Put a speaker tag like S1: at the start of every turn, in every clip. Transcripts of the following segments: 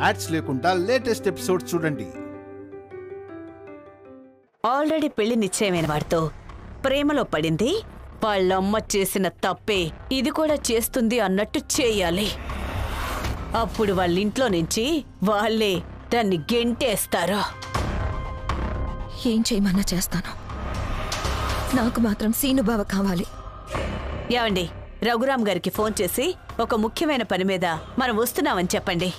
S1: Ads లేకుండా latest episode చూడండి.
S2: Already పెళ్లి నిశ్చయమైన వాడితో ప్రేమలో పడింది. వాళ్ళమ్మ చేసిన తప్పే ఇది కూడా చేస్తుంది అన్నట్టు చేయాలి. అప్పుడు వాళ్ళింట్లో నుంచి వాళ్ళే దాన్ని గెంటేస్తారు.
S3: ఏం చేయమన్నా చేస్తాను. నాకు మాత్రం సీనుబావ కావాలి.
S2: ఏమండి, రఘురామ్ గారికి ఫోన్ చేసి ఒక ముఖ్యమైన పని మీద మనం వస్తున్నామని చెప్పండి.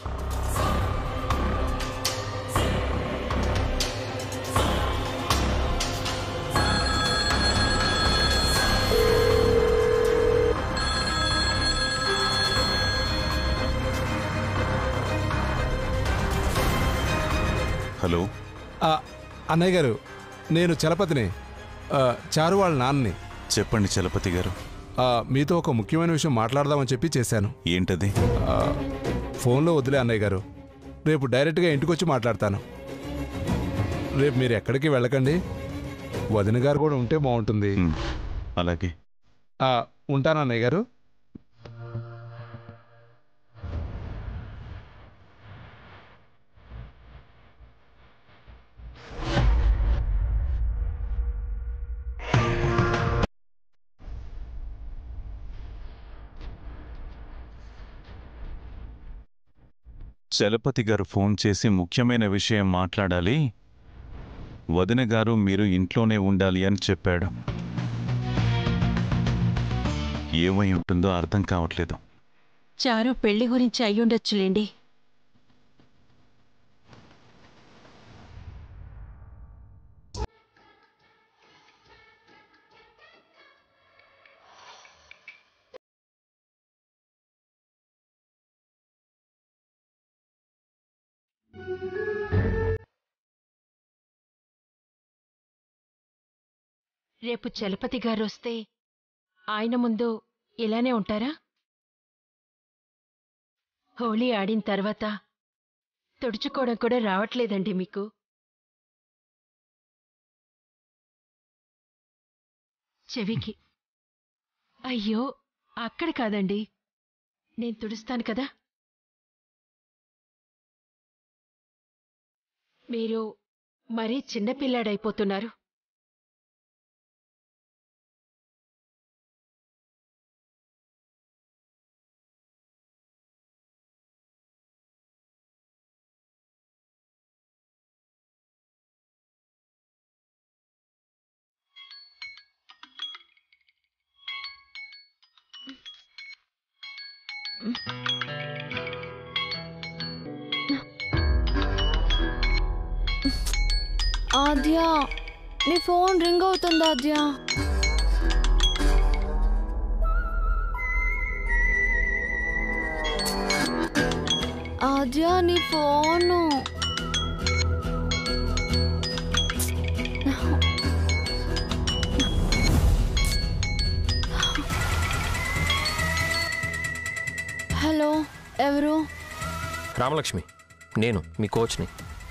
S4: హలో
S5: అన్నయ్య గారు, నేను చలపతిని, చారు వాళ్ళ నాన్నని.
S4: చెప్పండి చలపతి గారు.
S5: మీతో ఒక ముఖ్యమైన విషయం మాట్లాడదామని చెప్పి చేశాను.
S4: ఏంటది?
S5: ఫోన్లో వదిలే అన్నయ్య గారు, రేపు డైరెక్ట్గా ఇంటికి వచ్చి మాట్లాడతాను. రేపు మీరు ఎక్కడికి వెళ్ళకండి. వదిన గారు కూడా ఉంటే బాగుంటుంది.
S4: అలాగే.
S5: ఉంటాను అన్నయ్య గారు.
S4: చలపతి గారు ఫోన్ చేసి ముఖ్యమైన విషయం మాట్లాడాలి, వదిన గారు మీరు ఇంట్లోనే ఉండాలి అని చెప్పాడు. ఏమై ఉంటుందో అర్థం కావట్లేదు.
S6: చారు పెళ్లి గురించి అయ్యుండొచ్చులేండి. రేపు చలపతి గారు వస్తే ఆయన ముందు ఇలానే ఉంటారా? హోళీ ఆడిన తర్వాత తుడుచుకోవడం కూడా రావట్లేదండి మీకు? చెవికి. అయ్యో, అక్కడ కాదండి, నేను తుడుస్తాను కదా. మీరు మరీ చిన్నపిల్లాడైపోతున్నారు.
S3: ఆద్యా, నీ ఫోన్ రింగ్ అవుతుంది. ఆద్యా, ఆద్యా నీ ఫోను. హలో, ఎవరు?
S7: రామలక్ష్మి, నేను మీ కోచ్ని.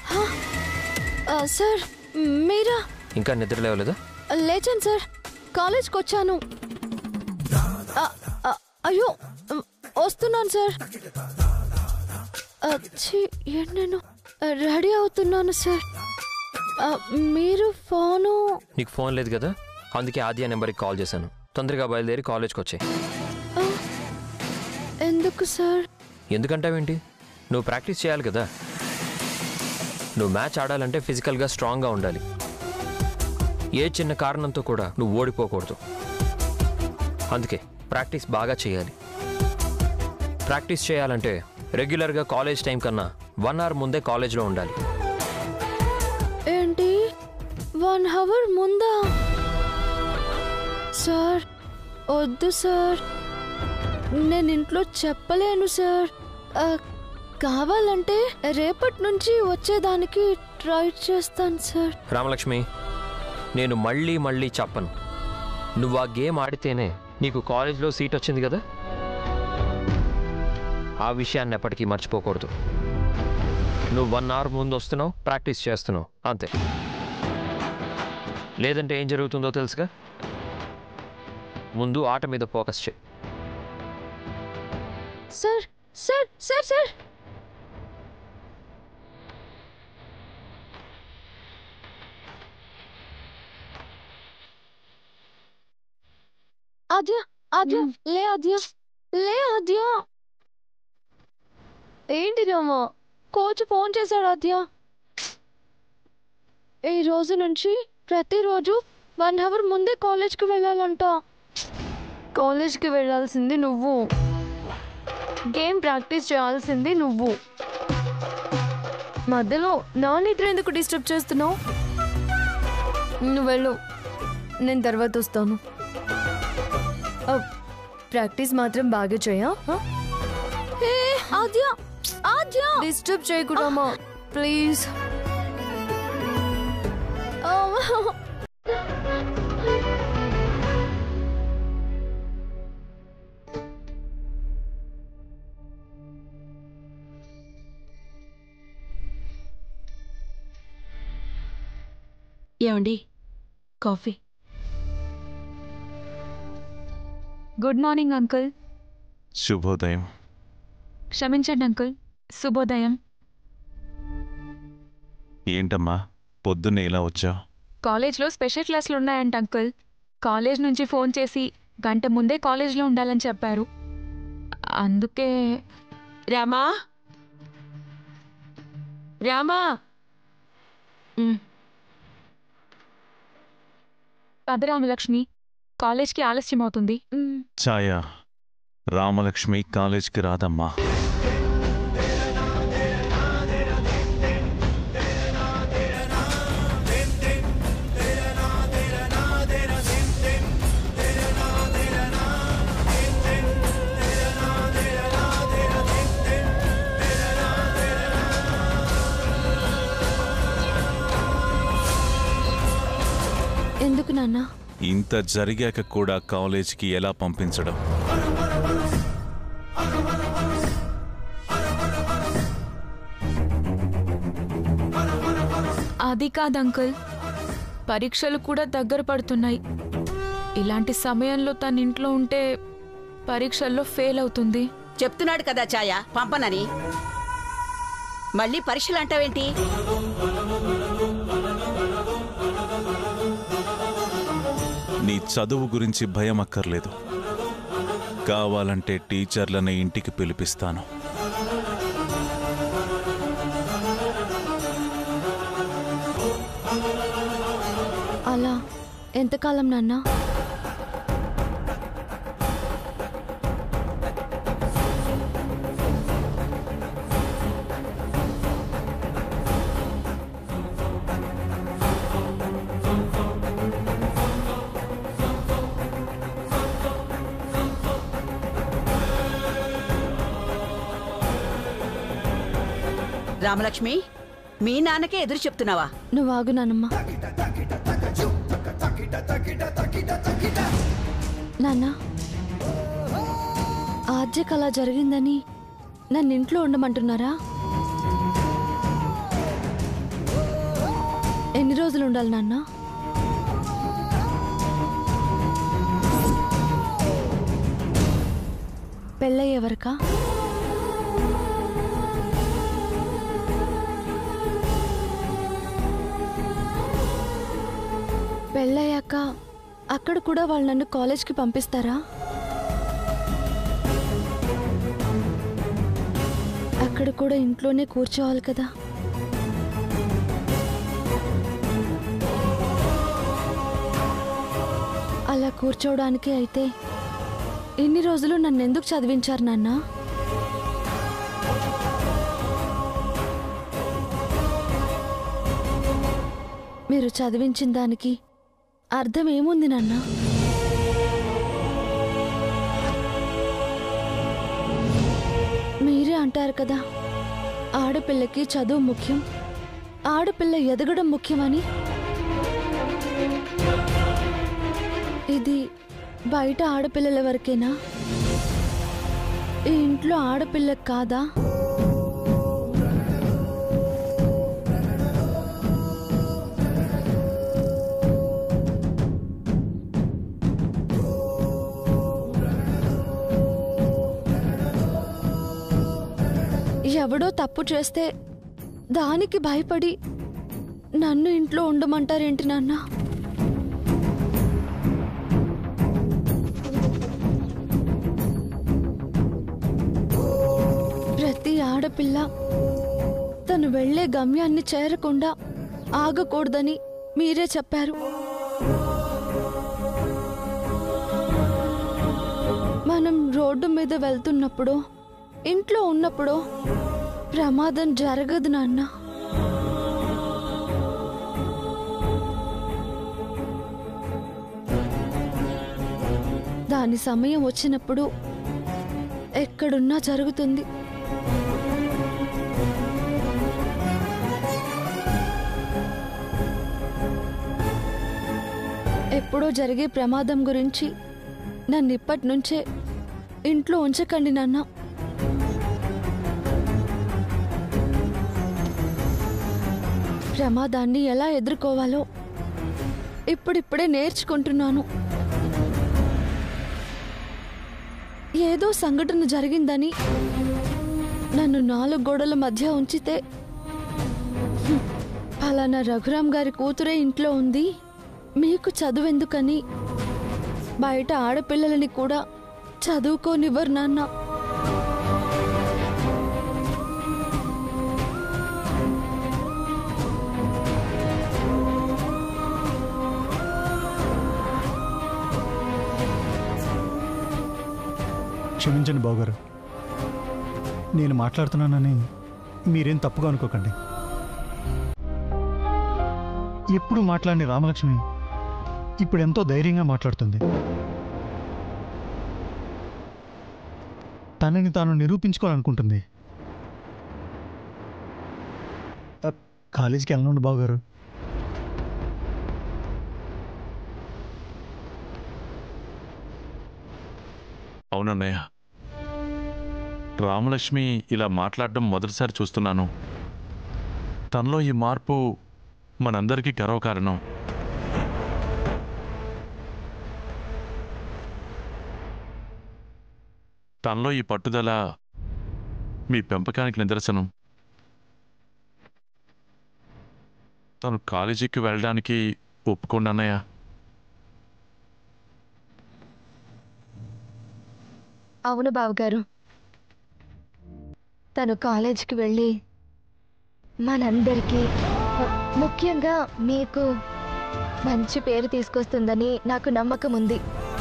S3: సార్, మీరా?
S7: ఇంకా నిద్ర లేవలేదా?
S3: లేచాను సార్, కాలేజ్కి వచ్చాను. అయ్యో, వస్తున్నాను సార్. నేను రెడీ అవుతున్నాను సార్. మీరు ఫోను?
S7: నీకు ఫోన్ లేదు కదా, అందుకే ఆద్య నెంబర్కి కాల్ చేశాను. తొందరగా బయలుదేరి కాలేజ్కి వచ్చాయి.
S3: ఎందుకు సార్?
S7: ఎందుకంటావేంటి, నువ్వు ప్రాక్టీస్ చేయాలి కదా. నువ్వు మ్యాచ్ ఆడాలంటే ఫిజికల్గా స్ట్రాంగ్గా ఉండాలి. ఏ చిన్న కారణంతో కూడా నువ్వు ఓడిపోకూడదు. అందుకే ప్రాక్టీస్ బాగా చేయాలి. ప్రాక్టీస్ చేయాలంటే రెగ్యులర్గా కాలేజ్ టైం కన్నా 1 అవర్ ముందే కాలేజ్లో ఉండాలి.
S3: ఏంటి, 1 అవర్ ముందా? సార్ వద్దు సార్, నేను ఇంట్లో చెప్పలేను సార్. కావాలంటే రేపటి నుంచి వచ్చేదానికి ట్రై చేస్తాను సార్.
S7: రామలక్ష్మి, నేను మళ్ళీ మళ్ళీ చెప్పను, నువ్వు ఆ గేమ్ ఆడితేనే నీకు కాలేజ్లో సీట్ వచ్చింది కదా. ఆ విషయాన్ని ఎప్పటికీ మర్చిపోకూడదు. నువ్వు 1 అవర్ ముందు వస్తున్నావు, ప్రాక్టీస్ చేస్తున్నావు, అంతే. లేదంటే ఏం జరుగుతుందో తెలుసుగా. ముందు ఆట మీద ఫోకస్ చేయి.
S3: Sir sir sir sir Aadya Aadya లే ఆద్య లే ఆద్య. ఏంటి రామా, కోచ్ ఫోన్ చేశాడు ఆద్య. ఈ రోజు నుంచి ప్రతిరోజు 1 అవర్ ముందే కాలేజ్కి వెళ్ళాలంట. కాలేజ్కి వెళ్ళాల్సింది నువ్వు, గేమ్ ప్రాక్టీస్ చేయాల్సింది నువ్వు. మధ్యలో నా నిద్ర ఎందుకు డిస్టర్బ్ చేస్తున్నావు? నువ్వు వెళ్ళు, నేను తర్వాత వస్తాను. ప్రాక్టీస్ మాత్రం బాగా చేయా. ఆద్య ఆద్య డిస్టర్బ్ చేయకూడమా ప్లీజ్.
S8: ఏమండి, కాఫీ. Good morning uncle.
S4: శుభోదయం.
S8: క్షమించండి అంకుల్, శుభోదయం.
S4: ఏంటమ్మా పొద్దున్నే ఇలా వచ్చావు?
S8: కాలేజ్లో స్పెషల్ క్లాసులు ఉన్నాయంట అంకుల్. కాలేజ్ నుంచి ఫోన్ చేసి గంట ముందే కాలేజ్లో ఉండాలని చెప్పారు. అందుకే. రామా రామా పద రామలక్ష్మి, కాలేజ్కి ఆలస్యం అవుతుంది.
S4: ఛాయా, రామలక్ష్మి కాలేజ్కి రాదమ్మా.
S3: ఎందుకు నాన్న?
S4: ఇంత జరిగాక కూడా కాలేజ్కి ఎలా పంపించడం?
S8: అది కాదు అంకుల్, పరీక్షలు కూడా దగ్గర పడుతున్నాయి. ఇలాంటి సమయంలో తన ఇంట్లో ఉంటే పరీక్షల్లో ఫెయిల్ అవుతుంది.
S2: చెప్తున్నాడు కదా ఛాయ పంపనని. మళ్ళీ పరీక్షలు అంటావేంటి?
S4: నీ చదువు గురించి భయం అక్కర్లేదు. కావాలంటే టీచర్లని ఇంటికి పిలిపిస్తాను.
S3: అలా ఎంతకాలం నాన్న?
S2: రామలక్ష్మి, మీ నాన్నకే ఎదురు చెప్తున్నావా?
S3: నువ్వు ఆగు నాన్నమ్మ. నాన్న, ఆద్యకు అలా జరిగిందని నన్ను ఇంట్లో ఉండమంటున్నారా? ఎన్ని రోజులు ఉండాలి నాన్న? పెళ్ళయ్యేవరకా? పెళ్ళయ్యాక అక్కడ కూడా వాళ్ళు నన్ను కాలేజ్కి పంపిస్తారా? అక్కడ కూడా ఇంట్లోనే కూర్చోవాలి కదా. అలా కూర్చోవడానికి అయితే ఇన్ని రోజులు నన్ను ఎందుకు చదివించారు నాన్న? మీరు చదివించిన దానికి అర్థం ఏముంది నాన్న? మీరే అంటారు కదా, ఆడపిల్లకి చదువు ముఖ్యం, ఆడపిల్ల ఎదగడం ముఖ్యమని. ఇది బయట ఆడపిల్లల వరకేనా? ఈ ఇంట్లో ఆడపిల్లకి కాదా? ఎవడో తప్పు చేస్తే దానికి భయపడి నన్ను ఇంట్లో ఉండమంటారేంటి నాన్న? ఆడపిల్ల. తను వెళ్లే గమ్యాన్ని చేరకుండా ఆగకూడదని మీరే చెప్పారు. మనం రోడ్డు మీద వెళ్తున్నప్పుడు, ఇంట్లో ఉన్నప్పుడు ప్రమాదం జరగదు నాన్న. దాని సమయం వచ్చినప్పుడు ఎక్కడున్నా జరుగుతుంది. ఎప్పుడో జరిగే ప్రమాదం గురించి నన్ను ఇప్పటి నుంచే ఇంట్లో ఉంచకండి నాన్న. ప్రమాదాన్ని ఎలా ఎదుర్కోవాలో ఇప్పుడిప్పుడే నేర్చుకుంటున్నాను. ఏదో సంఘటన జరిగిందని నన్ను 4 గోడల మధ్య ఉంచితే, ఫలానా రఘురాం గారి కూతురే ఇంట్లో ఉంది, మీకు చదువెందుకని బయట ఆడపిల్లలని కూడా చదువుకోనివ్వరు నాన్న.
S9: క్షమించండి బావగారు, నేను మాట్లాడుతున్నానని మీరేం తప్పుగా అనుకోకండి. ఎప్పుడు మాట్లాడిన రామలక్ష్మి ఇప్పుడు ఎంతో ధైర్యంగా మాట్లాడుతుంది. తనని తాను నిరూపించుకోవాలనుకుంటుంది. కాలేజీకి వెళ్ళండి బావగారు.
S4: అవునన్నయ్య, రామలక్ష్మి ఇలా మాట్లాడడం మొదటిసారి చూస్తున్నాను. తనలో ఈ మార్పు మనందరికీ గర్వకారణం. తనలో ఈ పట్టుదల మీ పెంపకానికి నిదర్శనం. తను కాలేజీకి వెళ్ళడానికి ఒప్పుకోండి అన్నయ్య.
S3: అవును బావగారు, తను కాలేజీకి వెళ్ళి మనందరికీ, ముఖ్యంగా మీకు మంచి పేరు తీసుకొస్తుందని నాకు నమ్మకం ఉంది.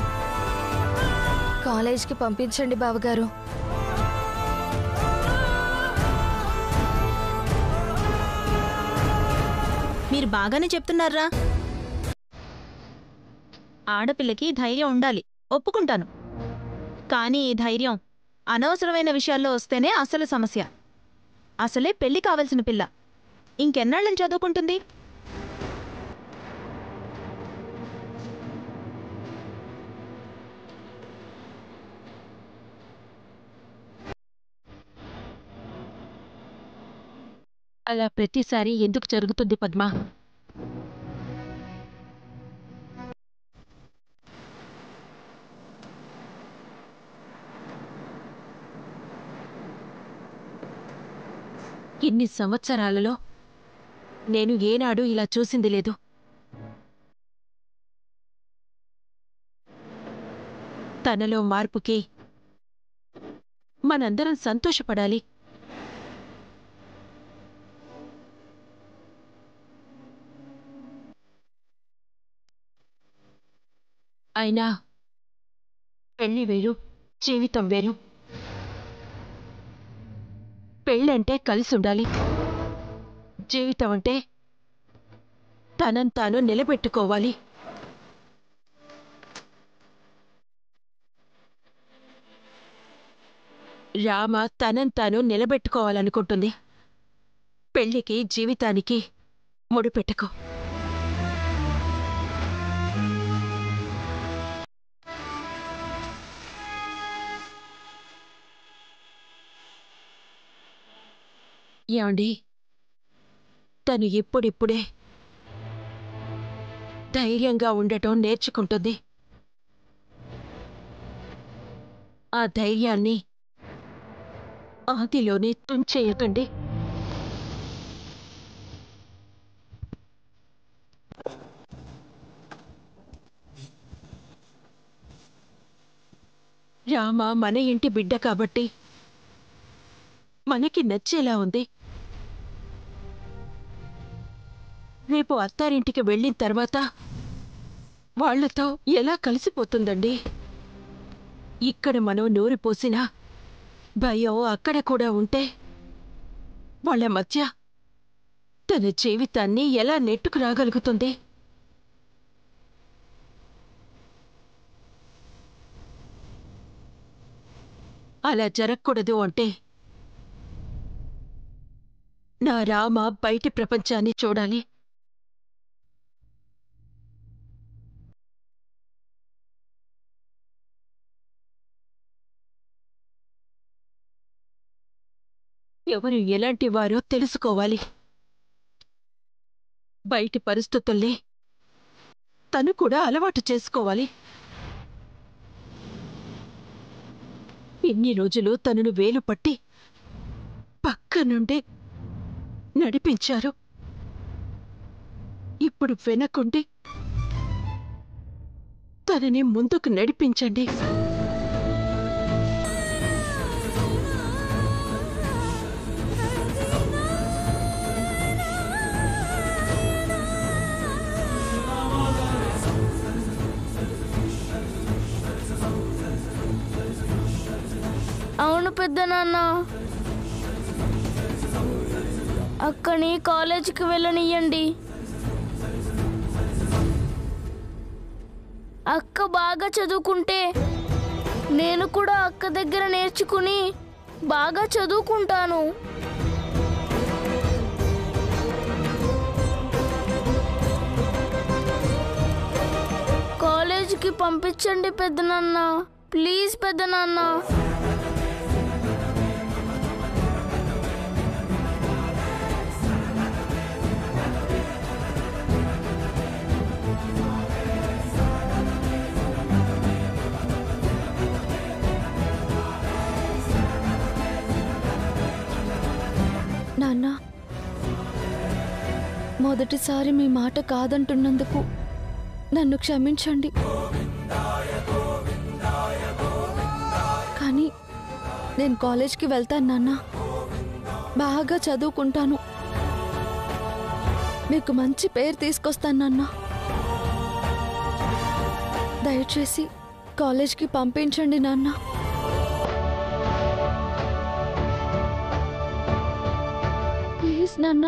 S3: కాలేజీకి పంపించండి బావగారు.
S10: మీరు బాగానే చెప్తున్నారా? ఆడపిల్లకి ధైర్యం ఉండాలి, ఒప్పుకుంటాను. కానీ ఈ ధైర్యం అనవసరమైన విషయాల్లో వస్తేనే అసలు సమస్య. అసలే పెళ్లి కావలసిన పిల్ల ఇంకెన్నాళ్ళని చదువుకుంటుంది?
S6: అలా ప్రతిసారి ఎందుకు జరుగుతుంది పద్మ? ఇన్ని సంవత్సరాలలో నేను ఏనాడు ఇలా చూసింది లేదు. తనలో మార్పుకి మనందరం సంతోషపడాలి. అయినా పెళ్లి వేరు, జీవితం వేరు. పెళ్ళంటే కలిసి ఉండాలి, జీవితం అంటే తనను తాను నిలబెట్టుకోవాలి. రామ తనను తాను నిలబెట్టుకోవాలనుకుంటుంది. పెళ్లికి జీవితానికి ముడిపెట్టుకో. ఏమండి, తను ఇప్పుడిప్పుడే ధైర్యంగా ఉండటం నేర్చుకుంటుంది. ఆ ధైర్యాన్ని ఆదిలోనే తుంచేయకండి. రామ మన ఇంటి బిడ్డ కాబట్టి మనకి నచ్చేలా ఉంది. రేపు అత్తారింటికి వెళ్ళిన తర్వాత వాళ్లతో ఎలా కలిసిపోతుందండి? ఇక్కడ మనం నోరు పోసినా భయం అక్కడ కూడా ఉంటే వాళ్ళ మధ్య తన జీవితాన్ని ఎలా నెట్టుకు రాగలుగుతుంది? అలా జరగకూడదు అంటే నా రామ బయటి ప్రపంచాన్ని చూడాలి. ఎవరు ఎలాంటి వారో తెలుసుకోవాలి. బయటి పరిస్థితుల్ని తను కూడా అలవాటు చేసుకోవాలి. ఇన్ని రోజులు తనను వేలు పట్టి పక్క నుండి నడిపించారు. ఇప్పుడు వెనకుండి తనని ముందుకు నడిపించండి.
S3: అవును పెద్ద నాన్న, అక్కని కాలేజీకి వెళ్ళనియ్యండి. అక్క బాగా చదువుకుంటే నేను కూడా అక్క దగ్గర నేర్చుకుని బాగా చదువుకుంటాను. కాలేజీకి పంపించండి పెద్దనాన్న, ప్లీజ్ పెద్దనాన్న. నాన్న, మొదటిసారి మీ మాట కాదంటున్నందుకు నన్ను క్షమించండి. కానీ నేను కాలేజ్కి వెళ్తాను నాన్న, బాగా చదువుకుంటాను, మీకు మంచి పేరు తీసుకొస్తాను నాన్న. దయచేసి కాలేజ్కి పంపించండి నాన్న. ప్లీజ్ నాన్న.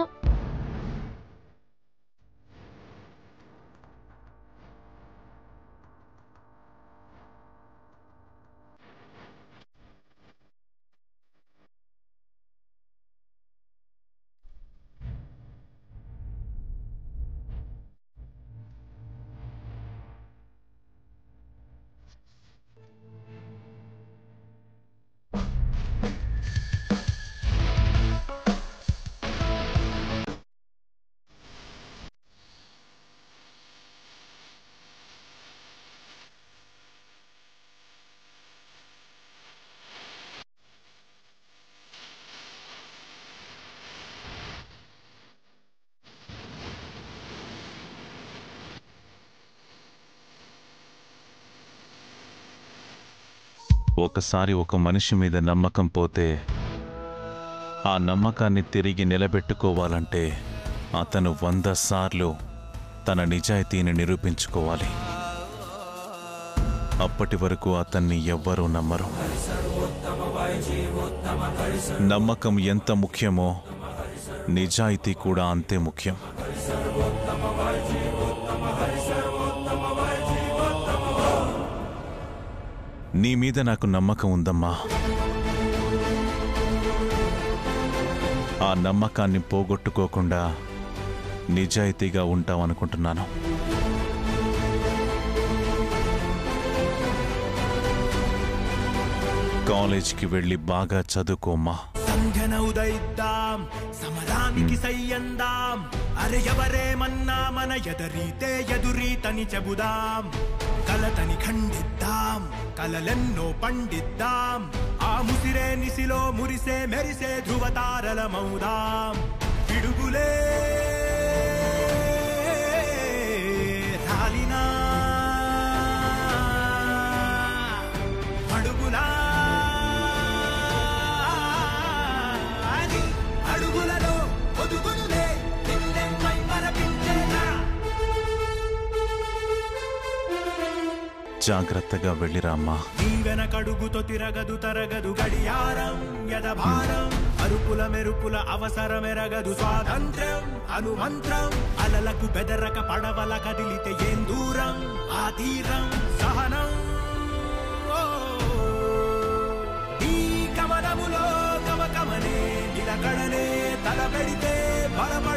S4: ఒకసారి ఒక మనిషి మీద నమ్మకం పోతే ఆ నమ్మకాన్ని తిరిగి నిలబెట్టుకోవాలంటే అతను 100 సార్లు తన నిజాయితీని నిరూపించుకోవాలి. అప్పటి వరకు అతన్ని ఎవ్వరూ నమ్మరు. నమ్మకం ఎంత ముఖ్యమో నిజాయితీ కూడా అంతే ముఖ్యం. నీ మీద నాకు నమ్మకం ఉందమ్మా. ఆ నమ్మకాన్ని పోగొట్టుకోకుండా నిజాయితీగా ఉంటావనుకుంటున్నాను. కాలేజ్కి వెళ్ళి బాగా చదువుకోమ్మా.
S11: సంధ్యన ఉదయిద్దాం, సమరానికి సయ్యందాం. అరే ఎవరేమన్నా మన ఎదరీతే ఎదురీతని చెబుదాం. కలతని ఖండిద్దాం, కలలెన్నో పండిద్దాం. ఆ ముసిరే నిసిలో మురిసే మెరిసే ధృవతారలమౌదాం. పిడుగులే రాలినా మడుగులా
S4: జాగ్రత్తగా వెళ్ళిరామ్మా.
S11: దీవెన కడుగుతో తిరగదు తరగదు గడియారం యదభారం అరుపుల మెరుపుల అవసరమెరగదు స్వాతంత్ర్యం అనుమంత్రం అలలకు బెదరక పడవల కదిలితే ఏం దూరం ఆ తీరం సహనం ఈ గమనములో గమగమనే నిలకడనే తల పెడితే బలప